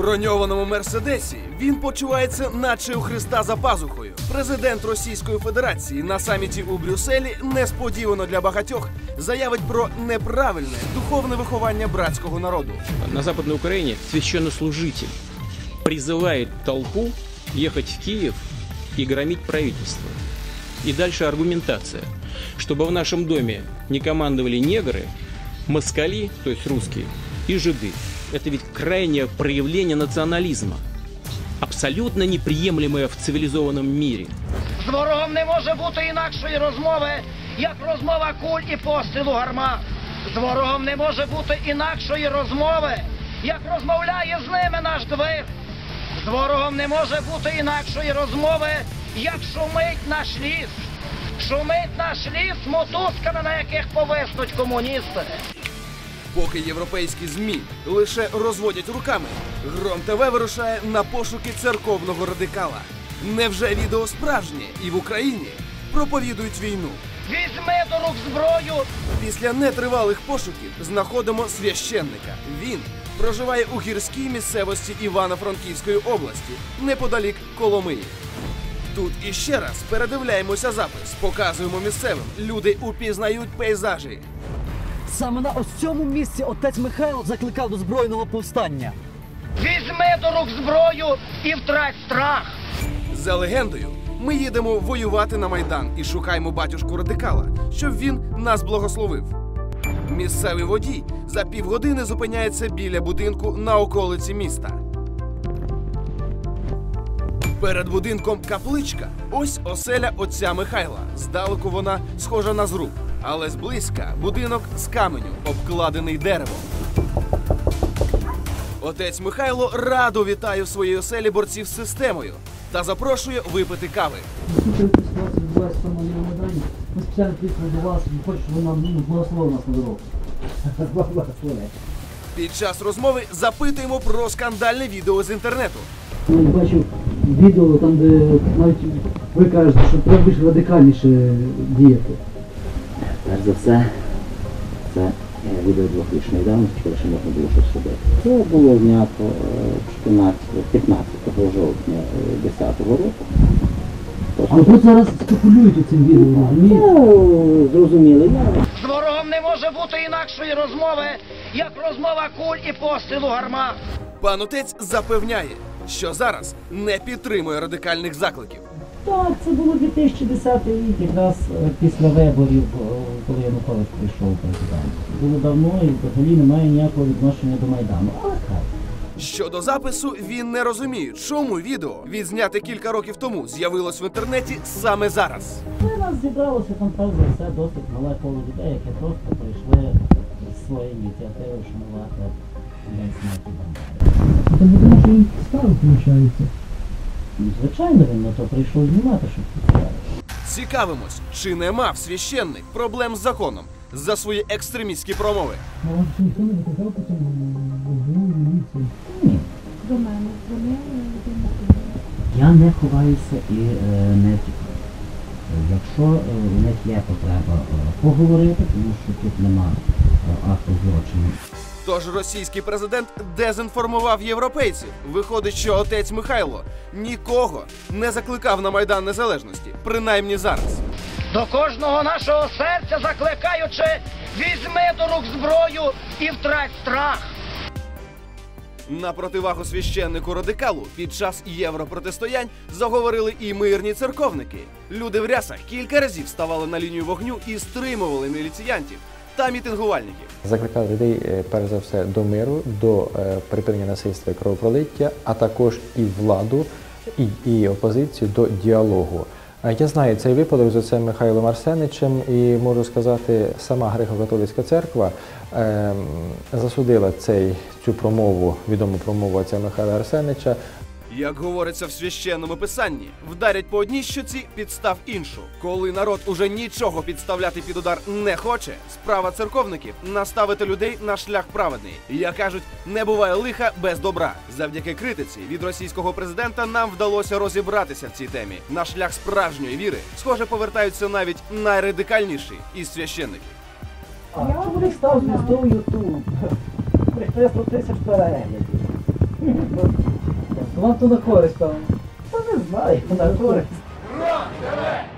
броньованому Мерседесі він почувається наче у Христа за пазухою. Президент Російської Федерації на саміті у Брюсселі несподівано для багатьох заявить про неправильне духовне виховання братського народу. На Западной Украине священнослужитель призывает толпу ехать в Киев и громить правительство. И дальше аргументация, чтобы в нашем доме не командовали негры, москали, то есть русские, и жиды. Это ведь крайнее проявление национализма, абсолютно неприемлемое в цивилизованном мире. З ворогом не може бути інакшої розмови, як розмова куль і пострілу гармат. З ворогом не може бути інакшої розмови, як розмовляє з ними наш двір. З ворогом не може бути інакшої розмови, як шумить наш ліс. Шумить наш ліс мотузками, на яких повиснуть комуністи. Поки європейські ЗМІ лише розводять руками, Гром ТВ вирушає на пошуки церковного радикала. Невже відео справжнє і в Україні проповідують війну? Візьми до рук зброю! Після нетривалих пошуків знаходимо священника. Він проживає у гірській місцевості Івано-Франківської області, неподалік Коломиї. Тут іще раз передивляємося запис, показуємо місцевим. Люди упізнають пейзажі. Саме на ось цьому місці отець Михайло закликав до збройного повстання. Візьми до рук зброю і втрать страх! За легендою, ми їдемо воювати на Майдан і шукаємо батюшку радикала, щоб він нас благословив. Місцевий водій за півгодини зупиняється біля будинку на околиці міста. Перед будинком капличка. Ось оселя отця Михайла. Здалеку вона схожа на зруб, але зблизька будинок з каменю, обкладений деревом. Отець Михайло радо вітає в своїй оселі борців з системою та запрошує випити кави. Ситуація відбувається в самому Майдані. Ми спеціально приїхали до вас, ми хочемо, щоб ви нам благословили нас на дорогу. Під час розмови запитуємо про скандальне відео з інтернету. Я бачив відео, там, де навіть ви кажете, що треба більш радикальніше діяти. Перш за все, це відео двохрічної давності, коли ще можна було щось робити. Це було знято 15 жовтня 2010 року. А ви зараз спекулюєте цим відео, розумієте? Зрозуміло. З ворогом не може бути інакшої розмови, як розмова куль і пострілу гармат. Пан отець запевняє, що зараз не підтримує радикальних закликів. Так, це було 2010 рік, якраз після виборів, коли Янукович прийшов президент. Було давно і взагалі немає ніякого відношення до Майдану, але хай. Щодо запису, він не розуміє, чому відео, відзняте кілька років тому, з'явилось в інтернеті саме зараз. У нас зібралося там, перш за все, досить мале коло людей, які просто прийшли з своєї ініціативи вшанувати День смерті Бандери. Це не тому, що він став, виходить? Звичайно, він на то прийшов знімати, щоб підставити. Цікавимось, чи не мав священник проблем з законом за свої екстремістські промови. А вам ніхто не викликав по цьому міліції? Ні. До мене дзвонили. Я не ховаюся і не втікаю. Якщо у них є потреба поговорити, тому що тут нема акту злочину. Тож російський президент дезінформував європейців. Виходить, що отець Михайло нікого не закликав на Майдан Незалежності, принаймні зараз. До кожного нашого серця закликаючи, візьми до рук зброю і втрать страх. На противагу священнику радикалу під час європротистоянь заговорили і мирні церковники. Люди в рясах кілька разів ставали на лінію вогню і стримували міліціянтів та мітингувальників. Закликали людей, перш за все, до миру, до припинення насильства і кровопролиття, а також і владу, і опозицію до діалогу. Я знаю цей випадок з отцем Михайлом Арсеничем і можу сказати, сама Греко-католицька церква засудила цю промову, відому промову отця Михайла Арсенича. Як говориться в священному писанні, вдарять по одній щоці, підстав іншу. Коли народ уже нічого підставляти під удар не хоче, справа церковників – наставити людей на шлях праведний. Як кажуть, не буває лиха без добра. Завдяки критиці від російського президента нам вдалося розібратися в цій темі. На шлях справжньої віри, схоже, повертаються навіть найрадикальніші із священників. А чому не став звіздою Ютуб? 300 тисяч переглядів. Вам то на користь, певно. Та не знаю, на користь. Рон ТВ!